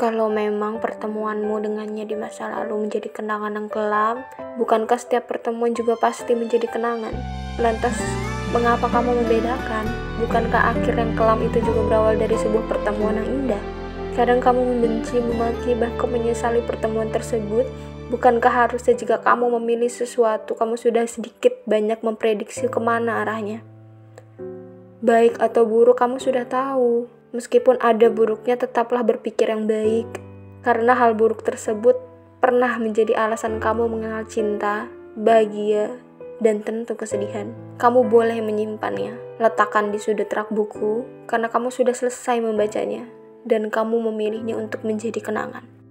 Kalau memang pertemuanmu dengannya di masa lalu menjadi kenangan yang kelam, bukankah setiap pertemuan juga pasti menjadi kenangan? Lantas, mengapa kamu membedakan? Bukankah akhir yang kelam itu juga berawal dari sebuah pertemuan yang indah? Kadang kamu membenci, memaki, bahkan menyesali pertemuan tersebut. Bukankah harusnya jika kamu memilih sesuatu, kamu sudah sedikit banyak memprediksi kemana arahnya? Baik atau buruk kamu sudah tahu. Meskipun ada buruknya, tetaplah berpikir yang baik. Karena hal buruk tersebut pernah menjadi alasan kamu mengenal cinta, bahagia, dan tentu kesedihan. Kamu boleh menyimpannya. Letakkan di sudut rak buku, karena kamu sudah selesai membacanya. Dan kamu memilihnya untuk menjadi kenangan.